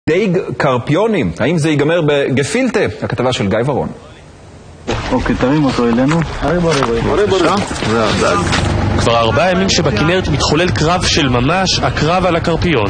דייג קרפיונים, האם זה ייגמר בגפילטה? הכתבה של גיא ורון. אוקיי, תרים אותו אלינו. זה הדג. כבר 4 ימים שבכנרת מתחולל קרב של ממש, הקרב על הקרפיון.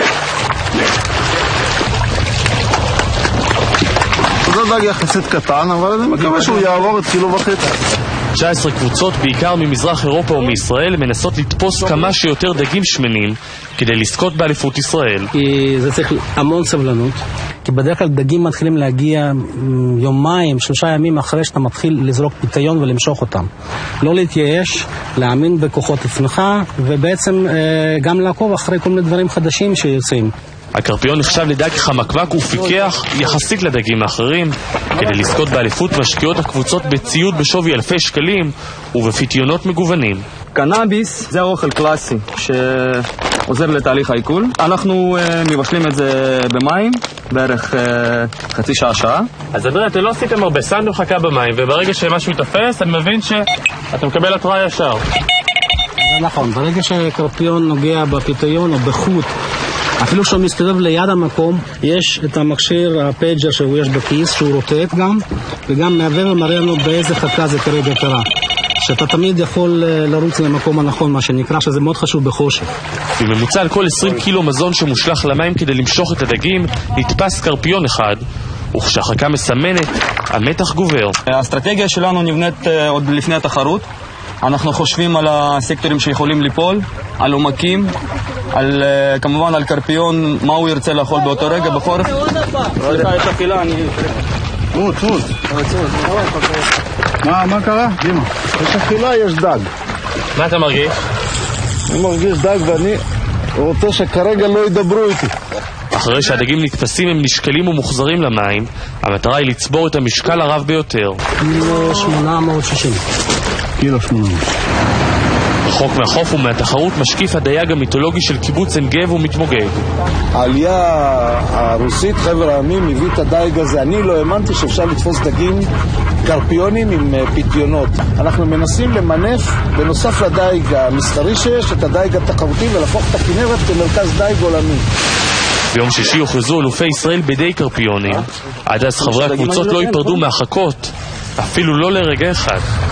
זה דג יחסית קטן, אבל אני מקווה שהוא יעבור את 1.5 קילו. 19 קבוצות, בעיקר ממזרח אירופה ומישראל, מנסות לתפוס כמה שיותר דגים שמנים כדי לזכות באליפות ישראל. כי זה צריך המון סבלנות, כי בדרך כלל דגים מתחילים להגיע 2-3 ימים אחרי שאתה מתחיל לזרוק פיתיון ולמשוך אותם. לא להתייאש, להאמין בכוחות עצמך, ובעצם גם לעקוב אחרי כל מיני דברים חדשים שיוצאים. הקרפיון נחשב לדג חמקמק ופיקח יחסית לדגים האחרים. כדי לזכות באליפות משקיעות הקבוצות בציוד בשווי אלפי שקלים ובפיתיונות מגוונים. קנאביס זה אוכל קלאסי שעוזר לתהליך העיכול. אנחנו מבשלים את זה במים בערך חצי שעה. אז אדרי, אתם לא עשיתם הרבה, שמנו חכה במים, וברגע שמשהו יתפס אני מבין שאתה מקבל התראה ישר. זה נכון, ברגע שקרפיון נוגע בפיתיון או בחוט, אפילו שהוא מסתובב ליד המקום, יש את המכשיר, הפייג'ר שיש בכיס, שהוא רוטט גם, וגם מעבר ומראה לנו באיזה חכה זה כרגע קרה. שאתה תמיד יכול לרוץ למקום הנכון, מה שנקרא, שזה מאוד חשוב בחושך. בממוצע על כל 20 קילו מזון שמושלח למים כדי למשוך את הדגים, נתפס קרפיון אחד, וכשהחכה מסמנת, המתח גובר. האסטרטגיה שלנו נבנית עוד לפני התחרות. אנחנו חושבים על הסקטורים שיכולים ליפול, על עומקים, כמובן על קרפיון, מה הוא ירצה לאכול באותו רגע בחורף. סליחה, יש אכילה, אני... צוץ. מה קרה? דימה. יש אכילה, יש דג. מה אתה מרגיש? אני מרגיש דג ואני רוצה שכרגע לא ידברו איתי. אחרי שהדגים נתפסים הם נשקלים ומוחזרים למים, המטרה היא לצבור את המשקל הרב ביותר. 860. 1.8 קילו. רחוק מהחוף ומהתחרות משקיף הדייג המיתולוגי של קיבוץ עין גב ומתמוגג. העלייה הרוסית, חבר העמים, הביא את הדייג הזה. אני לא האמנתי שאפשר לתפוס דגים קרפיונים עם פיתיונות. אנחנו מנסים למנף, בנוסף לדייג המסחרי שיש, את הדייג התחרותי ולהפוך את הכנרת כמרכז דייג עולמי. ביום שישי הוכרזו אלופי ישראל בדי קרפיונים. עד אז חברי הקבוצות לא ייפרדו מהחכות, אפילו לא לרגע אחד.